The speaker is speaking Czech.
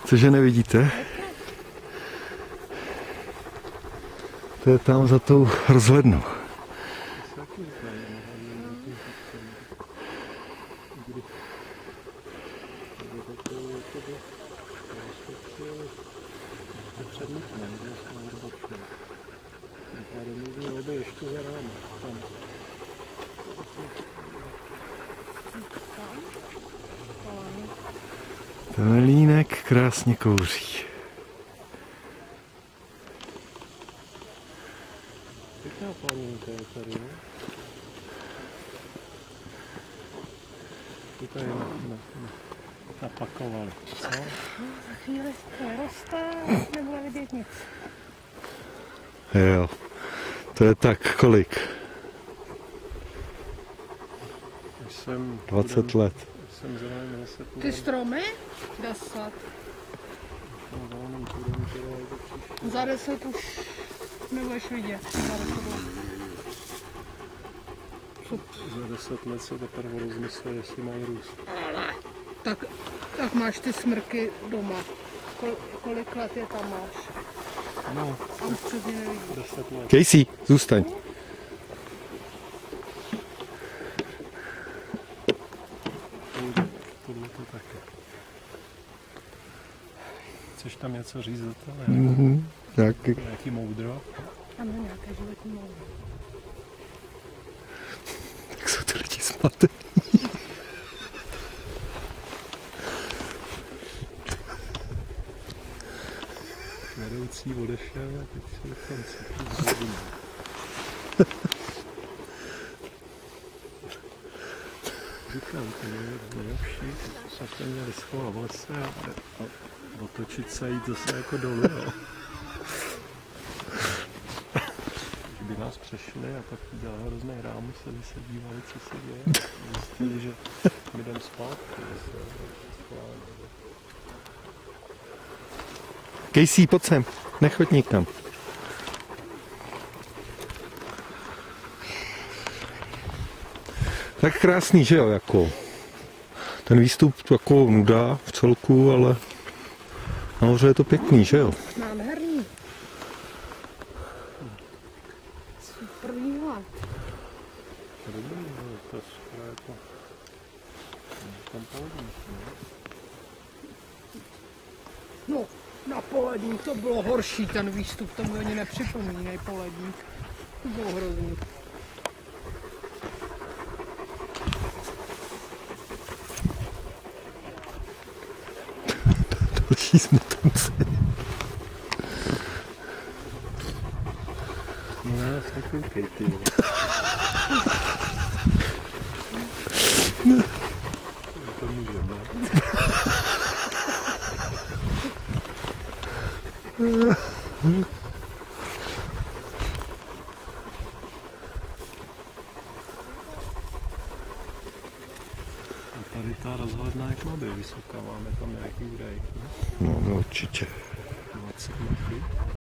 Cože nevidíte? To je tam za tou rozhlednou. Temelínek krásně kouří. Pěkná planinka je tady, ne? Ty tady napakovali, co? No, za chvíli roste, nebude vidět nic. Jo, to je tak kolik? 20 let. Jsem zelený 10 let. Ty stromy? 10. Za 10 už nebudeš vidět. Za 10 let se teprve rozmyslí, jestli mají růst. Tak máš ty smrky doma. Kolik let je tam máš? No, A už přesně nevidíš. 10 let. Casey, zůstaň. Tohle to taky. Chceš tam něco říct do toho? Nějaký moudro? Ano, nějaké životní moudro. Tak jsou ty lidi zmatení. Vedoucí odešel a teď se tam cítí zhodinu. Říkám, to je nejlepší, jsme se měli schovat v lese a otočit se a jít zase jako dolů. Jo. Kdyby nás přešli a pak dělali hrozný rámus, aby se dívali, co se děje. Zjistili, že my jdem spát. Casey, pojď sem, nechoď nikam. Tak krásný, že jo, jako. Ten výstup jako nuda v celku, ale nahoře je to pěkný, že jo. Nádherný. Super výhled. To je skoro jako tam poledník, ne? No, na poledník to bylo horší, ten výstup, to mi ani nepřipomínej poledník. To bylo hrozný. Další smutanci. No já se koukej, ty. To můžeme. Tady ta rozhledna jak má být vysoká, máme tam nějaký údaj. No, určitě. 20 metrů.